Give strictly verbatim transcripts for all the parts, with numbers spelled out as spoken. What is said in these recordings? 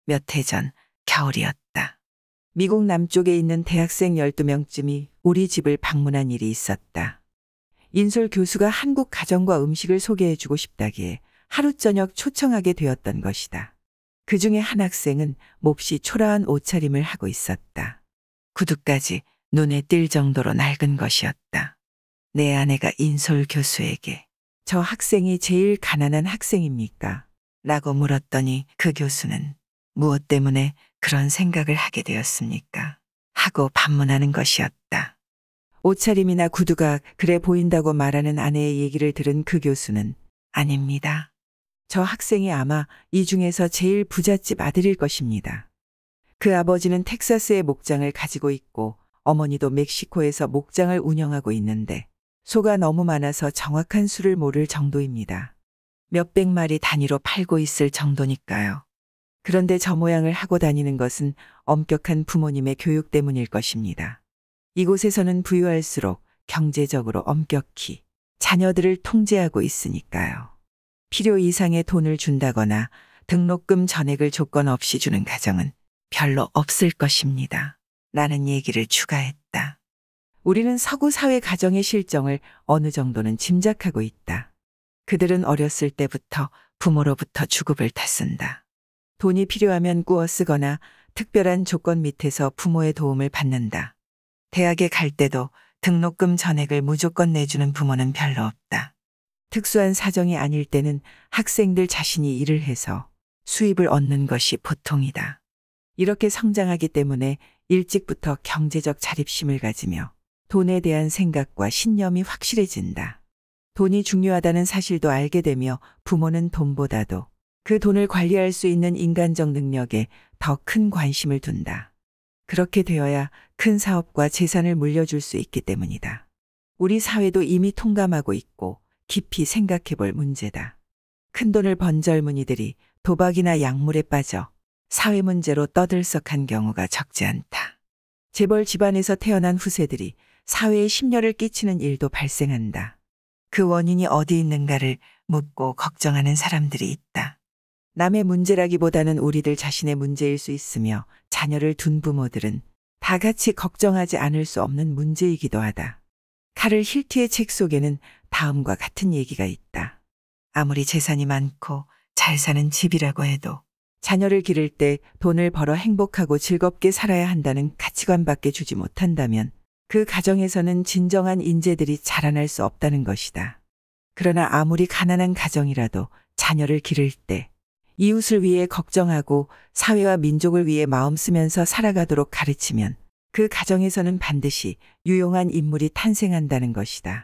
몇 해 전 겨울이었다. 미국 남쪽에 있는 대학생 열두 명쯤이 우리 집을 방문한 일이 있었다. 인솔 교수가 한국 가정과 음식을 소개해주고 싶다기에 하루 저녁 초청하게 되었던 것이다. 그 중에 한 학생은 몹시 초라한 옷차림을 하고 있었다. 구두까지 눈에 띌 정도로 낡은 것이었다. 내 아내가 인솔 교수에게 저 학생이 제일 가난한 학생입니까? 라고 물었더니 그 교수는 무엇 때문에 그런 생각을 하게 되었습니까? 하고 반문하는 것이었다. 옷차림이나 구두가 그래 보인다고 말하는 아내의 얘기를 들은 그 교수는 아닙니다. 저 학생이 아마 이 중에서 제일 부잣집 아들일 것입니다. 그 아버지는 텍사스에 목장을 가지고 있고 어머니도 멕시코에서 목장을 운영하고 있는데 소가 너무 많아서 정확한 수를 모를 정도입니다. 몇백 마리 단위로 팔고 있을 정도니까요. 그런데 저 모양을 하고 다니는 것은 엄격한 부모님의 교육 때문일 것입니다. 이곳에서는 부유할수록 경제적으로 엄격히 자녀들을 통제하고 있으니까요. 필요 이상의 돈을 준다거나 등록금 전액을 조건 없이 주는 가정은 별로 없을 것입니다. 라는 얘기를 추가했다. 우리는 서구 사회 가정의 실정을 어느 정도는 짐작하고 있다. 그들은 어렸을 때부터 부모로부터 주급을 탔쓴다. 돈이 필요하면 꾸어 쓰거나 특별한 조건 밑에서 부모의 도움을 받는다. 대학에 갈 때도 등록금 전액을 무조건 내주는 부모는 별로 없다. 특수한 사정이 아닐 때는 학생들 자신이 일을 해서 수입을 얻는 것이 보통이다. 이렇게 성장하기 때문에 일찍부터 경제적 자립심을 가지며 돈에 대한 생각과 신념이 확실해진다. 돈이 중요하다는 사실도 알게 되며 부모는 돈보다도 그 돈을 관리할 수 있는 인간적 능력에 더 큰 관심을 둔다. 그렇게 되어야 큰 사업과 재산을 물려줄 수 있기 때문이다. 우리 사회도 이미 통감하고 있고 깊이 생각해 볼 문제다. 큰돈을 번 젊은이들이 도박이나 약물에 빠져 사회 문제로 떠들썩한 경우가 적지 않다. 재벌 집안에서 태어난 후세들이 사회에 심려를 끼치는 일도 발생한다. 그 원인이 어디 있는가를 묻고 걱정하는 사람들이 있다. 남의 문제라기보다는 우리들 자신의 문제일 수 있으며 자녀를 둔 부모들은 다 같이 걱정하지 않을 수 없는 문제이기도 하다. 카를 힐트의 책 속에는 다음과 같은 얘기가 있다. 아무리 재산이 많고 잘 사는 집이라고 해도 자녀를 기를 때 돈을 벌어 행복하고 즐겁게 살아야 한다는 가치관밖에 주지 못한다면 그 가정에서는 진정한 인재들이 자라날 수 없다는 것이다. 그러나 아무리 가난한 가정이라도 자녀를 기를 때 이웃을 위해 걱정하고 사회와 민족을 위해 마음 쓰면서 살아가도록 가르치면 그 가정에서는 반드시 유용한 인물이 탄생한다는 것이다.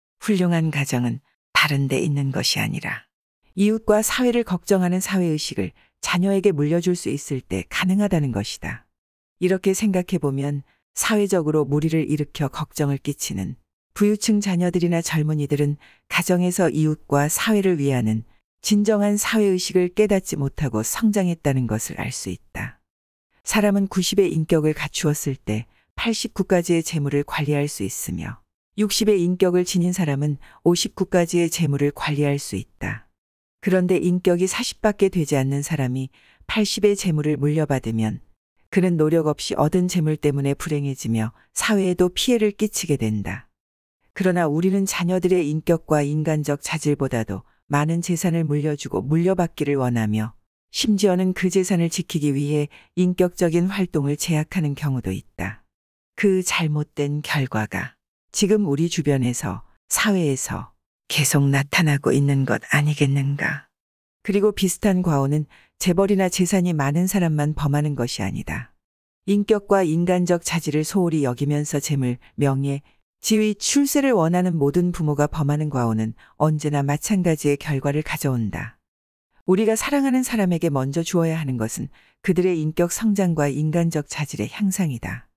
훌륭한 가정은 다른 데 있는 것이 아니라 이웃과 사회를 걱정하는 사회의식을 자녀에게 물려줄 수 있을 때 가능하다는 것이다. 이렇게 생각해보면 사회적으로 무리를 일으켜 걱정을 끼치는 부유층 자녀들이나 젊은이들은 가정에서 이웃과 사회를 위하는 진정한 사회의식을 깨닫지 못하고 성장했다는 것을 알 수 있다. 사람은 구십의 인격을 갖추었을 때 팔십구 가지의 재물을 관리할 수 있으며 육십의 인격을 지닌 사람은 오십구 가지의 재물을 관리할 수 있다. 그런데 인격이 사십밖에 되지 않는 사람이 팔십의 재물을 물려받으면 그는 노력 없이 얻은 재물 때문에 불행해지며 사회에도 피해를 끼치게 된다. 그러나 우리는 자녀들의 인격과 인간적 자질보다도 많은 재산을 물려주고 물려받기를 원하며 심지어는 그 재산을 지키기 위해 인격적인 활동을 제약하는 경우도 있다. 그 잘못된 결과가 지금 우리 주변에서 사회에서 계속 나타나고 있는 것 아니겠는가. 그리고 비슷한 과오는 재벌이나 재산이 많은 사람만 범하는 것이 아니다. 인격과 인간적 자질을 소홀히 여기면서 재물, 명예, 지위, 출세를 원하는 모든 부모가 범하는 과오는 언제나 마찬가지의 결과를 가져온다. 우리가 사랑하는 사람에게 먼저 주어야 하는 것은 그들의 인격 성장과 인간적 자질의 향상이다.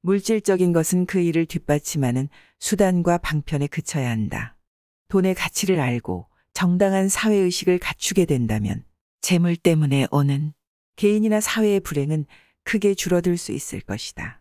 물질적인 것은 그 일을 뒷받침하는 수단과 방편에 그쳐야 한다. 돈의 가치를 알고 정당한 사회의식을 갖추게 된다면 재물 때문에 오는 개인이나 사회의 불행은 크게 줄어들 수 있을 것이다.